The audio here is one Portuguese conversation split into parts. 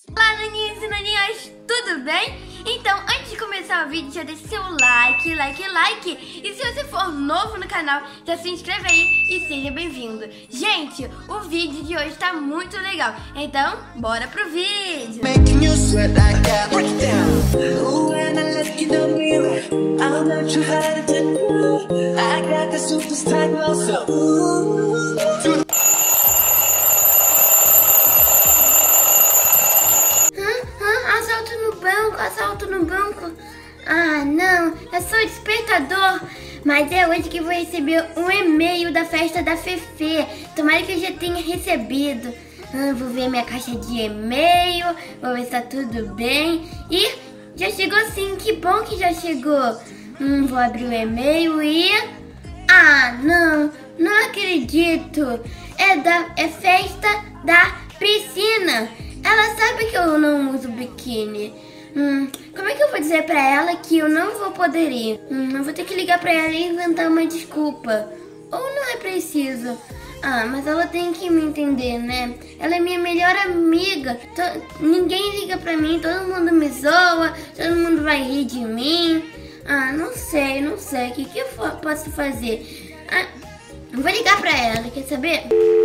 Olá, naninhas e naninhas, tudo bem? Então, antes de começar o vídeo, já deixa seu like. E se você for novo no canal, já se inscreve aí e seja bem-vindo. Gente, o vídeo de hoje tá muito legal, então bora pro vídeo. Assalto no banco. Ah, não, é só despertador. Mas é hoje que vou receber um e-mail da festa da Fefe. Tomara que eu já tenha recebido. Vou ver minha caixa de e-mail, vou ver se tá tudo bem. E já chegou sim, que bom que já chegou. Vou abrir o e-mail e... Ah, não acredito. É festa da piscina. Ela sabe que eu não uso biquíni. Como é que eu vou dizer pra ela que eu não vou poder ir? Eu vou ter que ligar pra ela e inventar uma desculpa. Ou não é preciso? Ah, mas ela tem que me entender, né? Ela é minha melhor amiga. Ninguém liga pra mim, todo mundo me zoa, todo mundo vai rir de mim. Ah, não sei. O que eu posso fazer? Eu vou ligar pra ela, quer saber?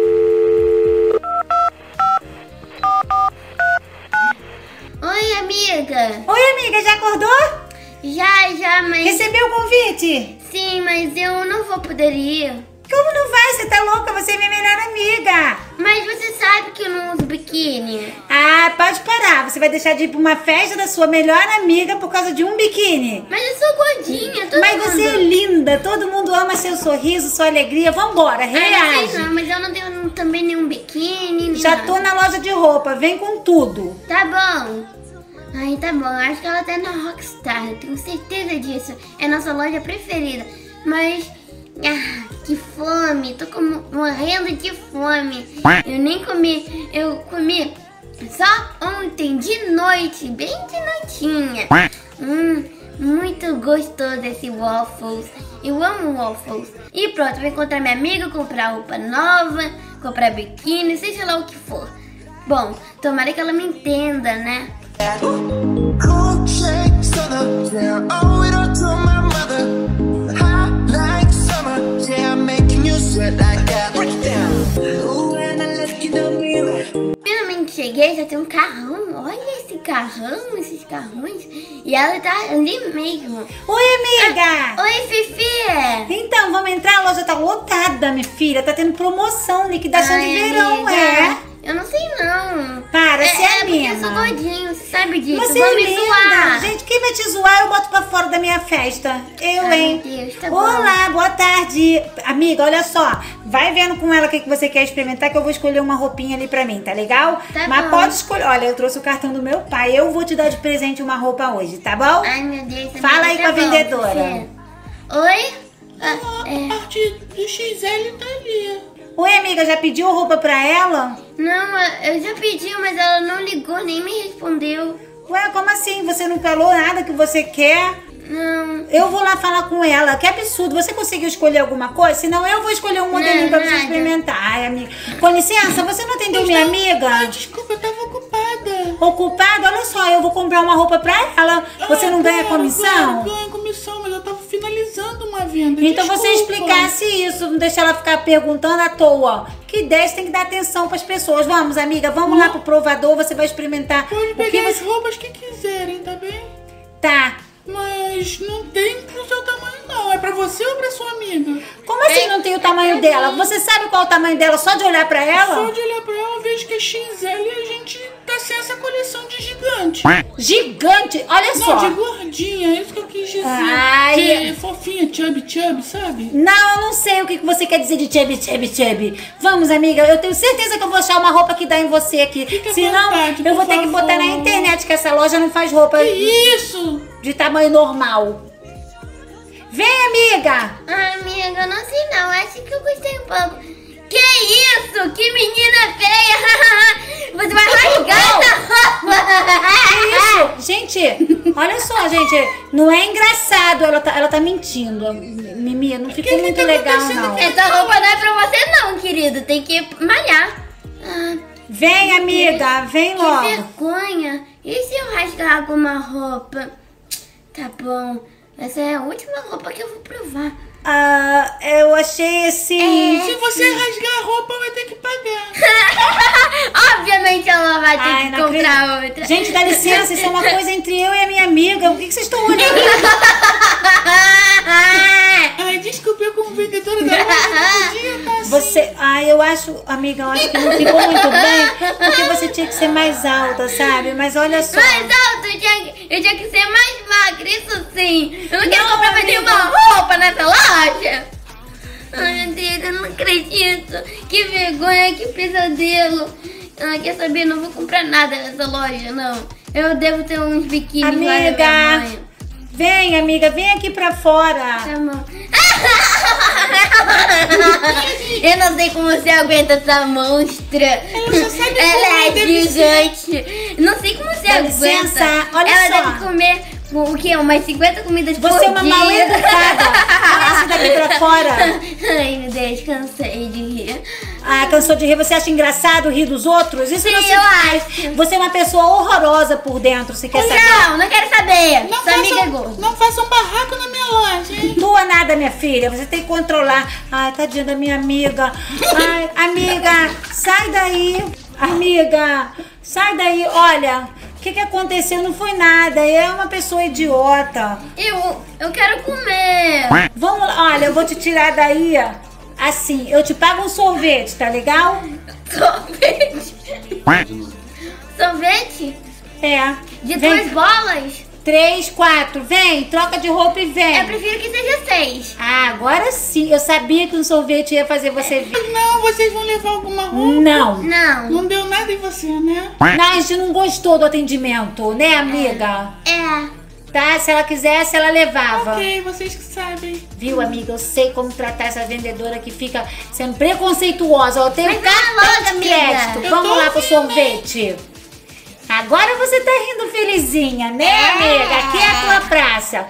Oi, amiga, já acordou? Já, mas... Recebeu o convite? Sim, mas eu não vou poder ir. Como não vai? Você tá louca? Você é minha melhor amiga. Mas você sabe que eu não uso biquíni. Ah, pode parar. Você vai deixar de ir pra uma festa da sua melhor amiga por causa de um biquíni. Mas eu sou gordinha, Você é linda. Todo mundo ama seu sorriso, sua alegria. Vambora, reage. Mas eu não tenho também nenhum biquíni. Já tô na loja de roupa. Vem com tudo. Tá bom. Ai, tá bom. Acho que ela tá na Rockstar. Eu tenho certeza disso. É a nossa loja preferida. Mas... que fome. Tô morrendo de fome. Eu nem comi. Eu comi só ontem de noite. Bem de noitinha. Muito gostoso esse waffles. Eu amo waffles. E pronto, vou encontrar minha amiga, comprar roupa nova, comprar biquíni, seja lá o que for. Bom, tomara que ela me entenda, né? Finalmente cheguei, já tem um carrão. Olha esse carrão, esses carrões. E ela tá ali mesmo. Oi, amiga! Oi, Fifi! Então, vamos entrar? A loja tá lotada, minha filha. Tá tendo promoção, liquidação de verão, amiga. Eu não sei não. Para, você é minha. Porque eu sou gordinho, você sabe disso. Você vão é me linda. zoar. Gente, quem vai te zoar, eu boto pra fora da minha festa. Hein? Meu Deus, tá bom. Olá, boa tarde. Amiga, olha só. Vai vendo com ela o que você quer experimentar, que eu vou escolher uma roupinha ali pra mim, tá legal? Tá Mas bom. pode escolher. Olha, eu trouxe o cartão do meu pai. Eu vou te dar de presente uma roupa hoje, tá bom? Ai, meu Deus. Fala aí com a vendedora. Fifi. Oi? A parte do XL tá ali. Oi, amiga, já pediu roupa pra ela? Não, eu já pedi, mas ela não ligou, nem me respondeu. Ué, como assim? Você não falou nada que você quer? Não. Eu vou lá falar com ela. Que absurdo. Você conseguiu escolher alguma coisa? Senão eu vou escolher um modelinho pra você experimentar. Ai, amiga. Com licença, você não atendeu minha amiga? Desculpa, eu tava ocupada. Ocupada? Olha só, eu vou comprar uma roupa pra ela. Você não ganha comissão? Ganha comissão, mas eu tava finalizando uma venda. Então Desculpa. você explicasse isso, não deixar ela ficar perguntando à toa. Que 10 tem que dar atenção pras pessoas. Vamos, amiga, vamos lá pro provador, você vai experimentar. Pode o pegar que as você... roupas que quiserem, tá bem? Tá. Mas não tem pro seu tamanho, não. É pra você ou pra sua amiga? Como assim não tem o tamanho dela? Você sabe qual é o tamanho dela só de olhar pra ela? Só de olhar pra ela, eu vejo que é XL e a gente tá sem essa coleção de gigante. Gigante? Olha só. Não, de gordinha, é isso que eu quis dizer. Ai. Que é fofinha, chubby, sabe? Não, eu não sei o que você quer dizer de chubby. Vamos, amiga, eu tenho certeza que eu vou achar uma roupa que dá em você aqui. Fica à Senão, vontade, eu vou por ter que botar na favor. internet que essa loja não faz roupa Que isso? de tamanho normal. Vem, amiga! Ah, amiga, eu não sei não. Acho que eu gostei um pouco. Que isso? Que menina feia! Você vai rasgar essa roupa! Que isso? Gente, olha só, gente. Não é engraçado. Ela tá mentindo. Mimi, não ficou muito tá legal, acontecendo não. aqui? Essa roupa não é pra você não, querido. Tem que malhar. Vem, amiga, vem Que logo. vergonha. pegar alguma roupa. Tá bom. Essa é a última roupa que eu vou provar. Ah, eu achei assim... Se você rasgar a roupa, vai ter que pagar. Obviamente ela vai ter Ai, que não comprar acredito. outra. Gente, dá licença, isso é uma coisa entre eu e a minha amiga. O que vocês estão olhando? Ai, desculpe, eu como vendedora da loja não podia estar assim. Você... Ai, eu acho... Amiga, eu acho que não ficou muito bem. Porque você tinha que ser mais alta, sabe? Mas olha só... Mais alto, eu tinha que ser mais magra, isso sim. Eu não quero comprar mais nenhuma roupa nessa loja. Ai, meu Deus, eu não acredito. Que vergonha, que pesadelo. Ah, quer saber? Não vou comprar nada nessa loja, não. Eu devo ter uns biquínis lá da minha Amiga, mãe. vem, amiga, vem aqui pra fora. Tá bom. Eu não sei como você aguenta essa monstra. Ela é gigante. Não sei como você Dá aguenta. licença, olha ela só. deve comer o quê? Umas 50 comidas por Você é uma dia. mal educada. Vai daqui pra fora. Ai, meu Deus, cansei de rir. Ah, cansou de rir? Você acha engraçado rir dos outros? Isso Sim, não se eu faz. acho. Você é uma pessoa horrorosa por dentro, você quer saber? Não, não quero saber. Não Sua amiga é façam, gorda. não façam barraco na minha loja, hein? Tua nada, minha filha. Você tem que controlar. Ai, tadinha da minha amiga. Ai, amiga, sai daí. Amiga, sai daí. Olha, o que aconteceu? Não foi nada. É uma pessoa idiota. Eu quero comer. Vamos lá. Olha, eu vou te tirar daí. Assim, eu te pago um sorvete, tá legal? Sorvete. Sorvete? É. De Vem. 2 bolas? 3, 4. Vem, troca de roupa e vem. Eu prefiro que seja 6. Ah, agora sim. Eu sabia que um sorvete ia fazer você vir. Não, vocês vão levar alguma roupa? Não. Não. Não deu nada em você, né? Não, a gente não gostou do atendimento, né, amiga? É. Tá? Se ela quisesse, ela levava. Ok, vocês que sabem. Viu, amiga? Eu sei como tratar essa vendedora que fica sendo preconceituosa. Eu tenho Mas vai cartão logo, de amiga. crédito. Eu Vamos tô lá pro ouvindo, sorvete. Agora você tá rindo felizinha, né, amiga? Aqui é a tua praça.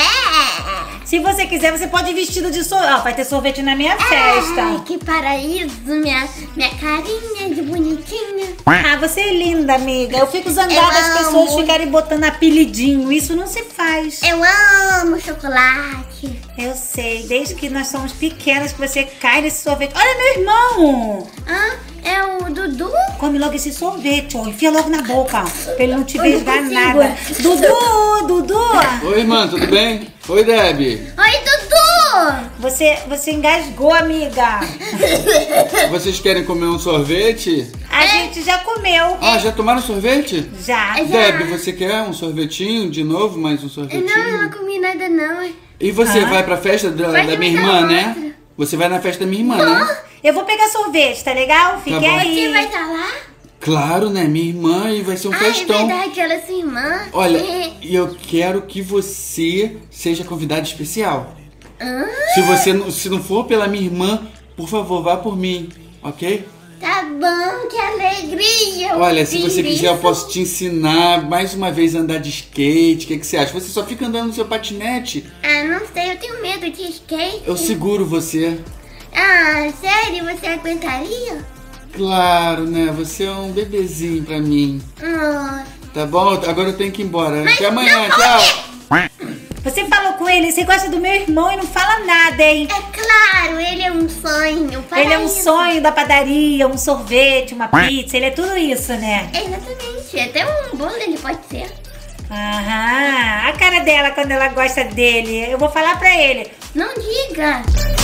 É. Se você quiser, você pode ir vestido de sorvete. Ó, vai ter sorvete na minha Ai, festa. que paraíso, minha carinha de bonitinha. Ah, você é linda, amiga. Eu fico zangada Eu as pessoas amo. ficarem botando apelidinho. Isso não se faz. Eu amo chocolate. Eu sei, desde que nós somos pequenas que você cai nesse sorvete. Olha, meu irmão! Ah, é o Dudu? Come logo esse sorvete, ó. Enfia logo na boca, pra ele não te Eu não vesgar consigo. nada. Dudu! Oi, irmã, tudo bem? Oi, Debbie. Oi, Dudu! Você engasgou, amiga. Vocês querem comer um sorvete? A gente já comeu. Ah, já tomaram sorvete? Já. Já. Debbie, você quer um sorvetinho de novo? Mais um sorvetinho? Não, eu não comi nada não. E você vai pra festa da Vai minha me irmã, dar né? outra. Você vai na festa da minha irmã, né? Eu vou pegar sorvete, tá legal? Fique bom. aí. Você vai estar lá? Claro, né? Minha irmã e vai ser um Ah, festão. é verdade, ela é sua irmã. Olha, É. e eu quero que você seja convidada especial. Ah, Se não for pela minha irmã, por favor, vá por mim, ok? tá bom, que alegria. Olha, se você ouvir quiser, eu isso. posso te ensinar mais uma vez a andar de skate. O que você acha? Você só fica andando no seu patinete. Ah, não sei, eu tenho medo de skate. Eu seguro você. Ah, sério? Você aguentaria? Claro, né? Você é um bebezinho pra mim. Ah, Tá bom? Agora eu tenho que ir embora. Até amanhã, tchau. Você falou com ele, você gosta do meu irmão e não fala nada, hein? é claro, ele é um sonho. Ele é um paraíso. sonho da padaria, um sorvete, uma pizza, ele é tudo isso, né? Exatamente, até um bolo ele pode ser. Aham, a cara dela quando ela gosta dele. Eu vou falar pra ele. Não diga.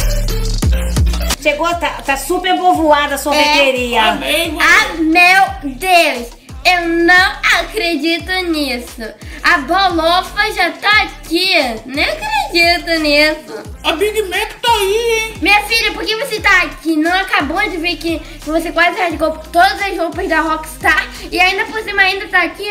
Chegou, tá super povoada a sorveteria. Amém, Ah, meu Deus, eu não acredito nisso. A bolofa já tá aqui. Nem acredito nisso. A Big Mac tá aí, hein? Minha filha, por que você tá aqui? Não acabou de ver que você quase rasgou todas as roupas da Rockstar e ainda por cima ainda tá aqui?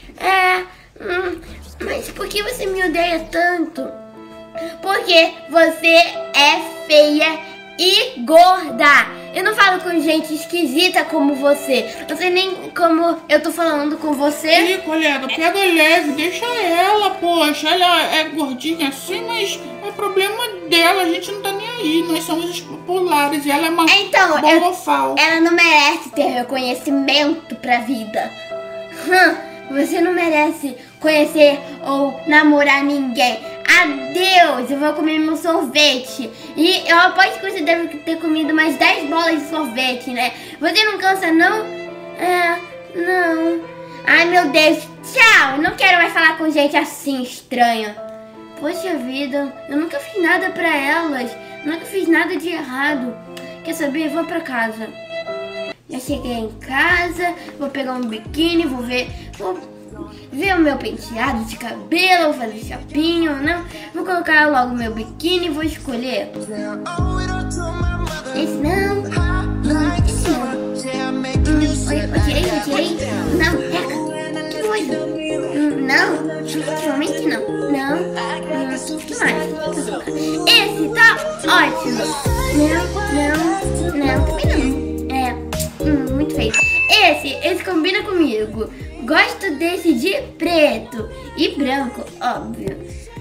Mas por que você me odeia tanto? Porque você é feia e gorda. Eu não falo com gente esquisita como você. Não sei nem como eu tô falando com você. Ih, colega, pega leve, deixa ela, poxa. Ela é gordinha assim, mas é problema dela. A gente não tá nem aí. Nós somos os populares e ela é uma Então, bolofal. ela não merece ter reconhecimento pra vida. Você não merece conhecer ou namorar ninguém. Adeus, eu vou comer meu sorvete. E eu aposto que você deve ter comido mais 10 bolas de sorvete, né? Você não cansa, não? Não. Ai, meu Deus, tchau. Não quero mais falar com gente assim, estranha. Poxa vida, eu nunca fiz nada pra elas. Nunca fiz nada de errado. Quer saber? Vou pra casa. Já cheguei em casa, vou pegar um biquíni, vou ver o meu penteado de cabelo, vou fazer chapinho, não? Vou colocar logo meu biquíni e vou escolher. Esse não. Esse não. Odiei. Não, pega. Que foi? Não, ultimamente não. Não. Que mais? Esse tá ótimo. Não, também não. Muito feio. Esse combina comigo. Gosto desse de preto e branco, óbvio.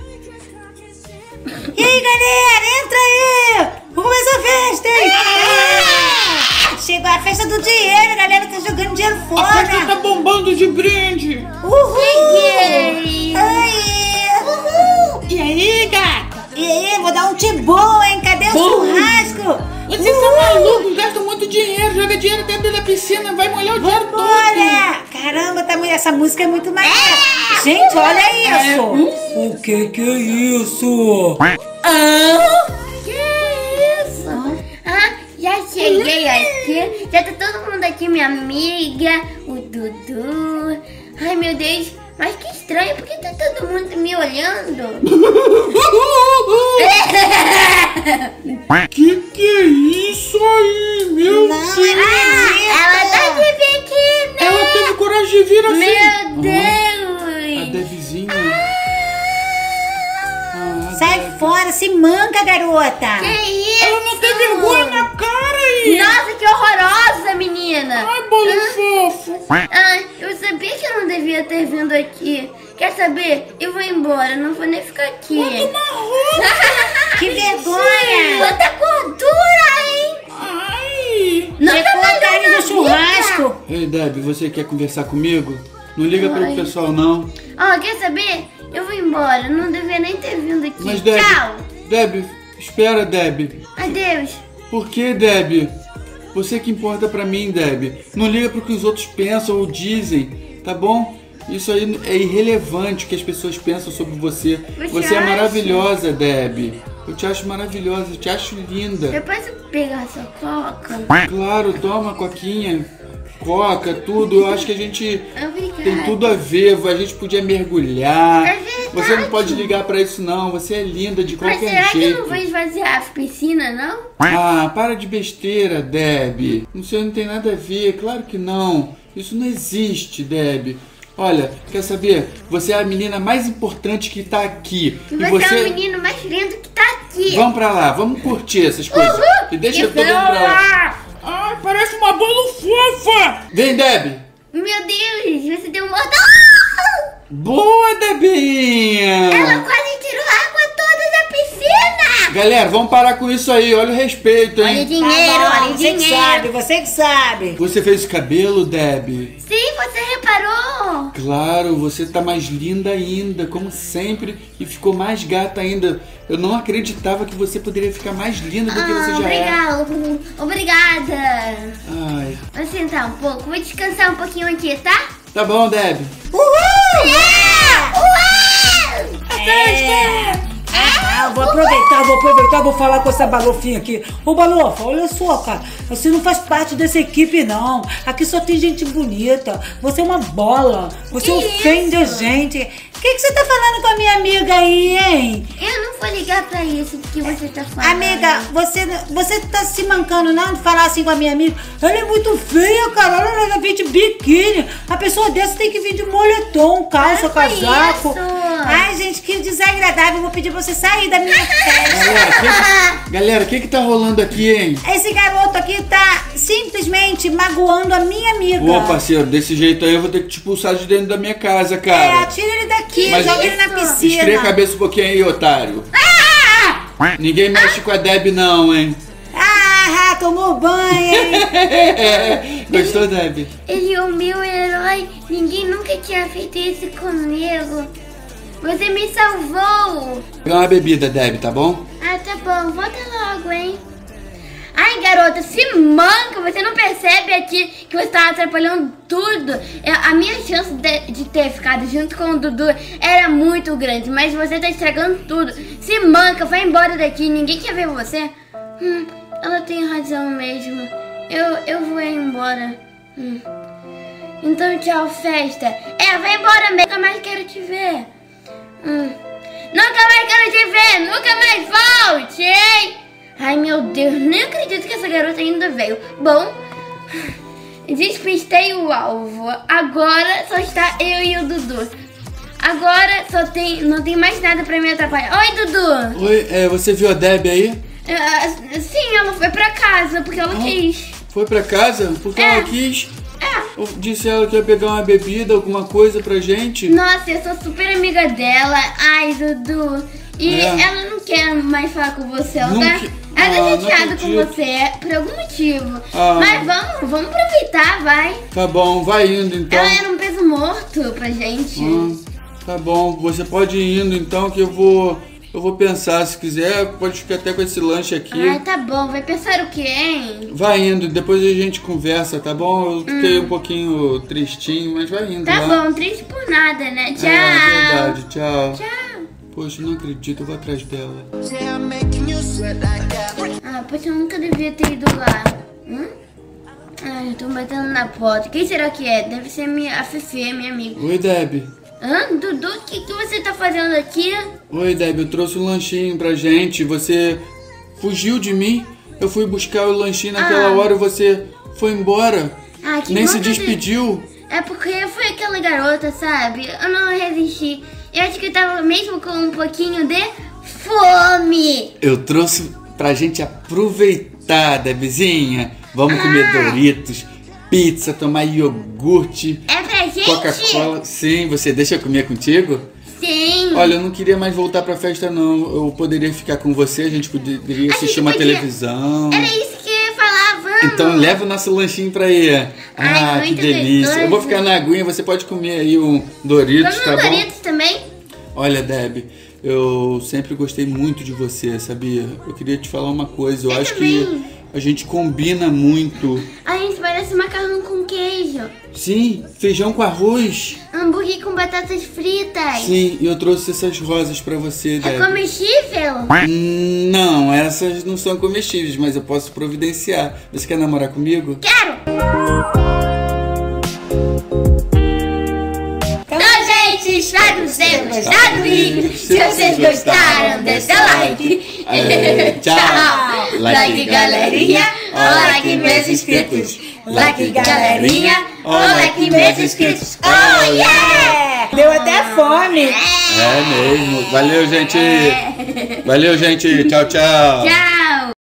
E aí, galera, entra aí! Vamos começar a festa, hein? Chegou a festa do dinheiro, a galera tá jogando dinheiro fora. A festa tá bombando de brinde. Uhul! Cheguei! Uhul! E aí, gata? E aí, vou dar um tibum, hein? Cadê o churrasco? Vocês são malucos, gastam muito dinheiro, joga dinheiro dentro da piscina, vai molhar o dinheiro todo. Olha! Caramba, essa música é muito maneira. Gente, olha isso. O que é isso? Que isso? Já cheguei aqui. Já tá todo mundo aqui, minha amiga, o Dudu. Ai, meu Deus. Mas que estranho, porque tá todo mundo me olhando? Que é isso aí, meu Deus? Ela tá de biquíni. Ela teve coragem de vir assim. Meu Deus. A Debzinha. Sai fora, se manca, garota. Que isso? Ela não tem vergonha na cara aí. Nossa, que horrorosa, menina. Ai, bolo fofo. Eu sabia que eu não devia ter vindo aqui. Quer saber? Eu vou embora, não vou nem ficar aqui. Que vergonha. Quanta gordura, hein? Ai. Não Chegou tá a carne valendo do churrasco. Ei, Deb, você quer conversar comigo? Não liga pro pessoal, não. Quer saber? Eu vou embora, não devia nem ter vindo aqui. Mas, Deb, Tchau. Deb, espera, Deb. Adeus. Por que, Deb? Você que importa pra mim, Deb. Não liga pro que os outros pensam ou dizem, tá bom? Isso aí é irrelevante o que as pessoas pensam sobre você. Você é acha? maravilhosa, Deb. Eu te acho maravilhosa, eu te acho linda. Depois eu pegar essa coca. Claro, toma, coquinha, coca, tudo. Eu acho que a gente Obrigada. tem tudo a ver. A gente podia mergulhar. É verdade. Você não pode ligar pra isso, não. Você é linda de Mas qualquer será que eu jeito. não vou esvaziar a piscina, não? Ah, para de besteira, Deb. Isso aí não tem nada a ver, claro que não. Isso não existe, Deb. Olha, quer saber? Você é a menina mais importante que tá aqui. E você é o menino mais lindo que tá aqui. Vamos pra lá, vamos curtir essas coisas. E deixa todo mundo pra lá. Ai, parece uma bolo fofa. Vem, Deb. Meu Deus, você deu um mortal. Boa, Debinha. Ela quase tirou a água toda da piscina. Galera, vamos parar com isso aí. Olha o respeito, Olha o hein? dinheiro, Tá bom, olha o você que dinheiro. sabe, você que sabe. Você fez o cabelo, Deb? Sim, você reparou. Claro, você tá mais linda ainda, como sempre, e ficou mais gata ainda. Eu não acreditava que você poderia ficar mais linda do que você já é. Obrigada. Ai, Vou sentar um pouco, vou descansar um pouquinho aqui, tá? tá bom, Deb. Eu vou aproveitar, vou falar com essa balofinha aqui. Ô, Balofa, olha só, cara. Você não faz parte dessa equipe, não. Aqui só tem gente bonita. Você é uma bola. Você ofende a gente. O que você tá falando com a minha amiga aí, hein? Eu não vou ligar pra isso que você tá falando. Amiga, você tá se mancando, não, de falar assim com a minha amiga? Ela é muito feia, cara. Ela vem de biquíni. A pessoa dessa tem que vir de moletom, calça, Para com casaco. isso. Ai, gente, que desagradável. Eu vou pedir pra você sair da minha festa. Galera, o que tá rolando aqui, hein? Esse garoto aqui tá simplesmente magoando a minha amiga. Ô, parceiro, desse jeito aí eu vou ter que te expulsar de dentro da minha casa, cara. Tira ele daqui, Mas joga ele na piscina. Esfria a cabeça um pouquinho aí, otário. Ninguém mexe com a Deb não, hein? Tomou banho, hein? Gostou, Debbie? Ele é o meu herói. Ninguém nunca tinha feito isso comigo. Você me salvou. Pegar uma bebida, Debbie, tá bom? Ah, tá bom. Volta logo, hein? Ai, garota, se manca. Você não percebe aqui que você tá atrapalhando tudo. A minha chance de ter ficado junto com o Dudu era muito grande, mas você tá estragando tudo. Se manca, vai embora daqui. Ninguém quer ver você. Ela tem razão mesmo. Eu vou embora. Então tchau, festa. Vai embora mesmo. Nunca mais quero te ver. Nunca mais quero te ver. Nunca mais volte, hein? Ai, meu Deus. Nem acredito que essa garota ainda veio. Bom, despistei o alvo. Agora só está eu e o Dudu. Agora não tem mais nada pra me atrapalhar. Oi, Dudu. Oi, você viu a Debbie aí? Sim, ela foi pra casa porque ela quis. Foi pra casa? Porque ela quis? Eu disse a ela que ia pegar uma bebida, alguma coisa pra gente. Nossa, eu sou super amiga dela. Ai, Dudu. E ela não quer mais falar com você, ela tá chateada com você por algum motivo. Mas vamos aproveitar, vai. Tá bom, vai indo então. Ela era um peso morto pra gente. Tá bom, você pode ir indo então que eu vou pensar, se quiser, pode ficar até com esse lanche aqui. Ai, tá bom, vai pensar o quê, hein? Vai indo, depois a gente conversa, tá bom? Eu fiquei um pouquinho tristinho, mas vai indo. Tá bom, triste por nada, né? Tchau. É verdade, tchau. Tchau. Poxa, não acredito, eu vou atrás dela. Poxa, eu nunca devia ter ido lá. Ai, eu tô batendo na porta. Quem será que é? Deve ser a Fefe, minha amiga. Oi, Debbie. Dudu, o que você tá fazendo aqui? Oi, Debbie, eu trouxe um lanchinho pra gente. Você fugiu de mim. Eu fui buscar o lanchinho naquela hora e você foi embora. Que nem bom se que despediu. É porque foi aquela garota, sabe? Eu não resisti. Eu acho que eu tava mesmo com um pouquinho de fome. Eu trouxe pra gente aproveitar, Debbiezinha. Vamos comer Doritos, pizza, tomar iogurte. É pra gente? Coca-Cola. Sim, você deixa eu comer contigo? Sim. Olha, eu não queria mais voltar pra festa, não. Eu poderia ficar com você, a gente poderia assistir uma televisão. Era isso que eu ia falar, vamos. Então leva o nosso lanchinho pra ir. Ai, que delícia. gostoso. Eu vou ficar na aguinha, você pode comer aí um Doritos, tá bom? Doritos também? Olha, Debbie, eu sempre gostei muito de você, sabia? Eu queria te falar uma coisa, eu acho também. que a gente combina muito. A gente parece macarrão com queijo. Sim, feijão com arroz. Hambúrguer com batatas fritas. Sim, e eu trouxe essas rosas pra você, É Debbie. comestível? Não, essas não são comestíveis, mas eu posso providenciar. Você quer namorar comigo? Quero! Então, gente, espero que vocês tenham gostado do vídeo. Se vocês gostaram, deixa o like. Tchau. Like, galerinha. Like, meus inscritos. Like, galerinha. Like, meus inscritos. Oh, yeah! Deu até fome. É mesmo. Valeu, gente. Valeu, gente. Tchau, tchau. Tchau.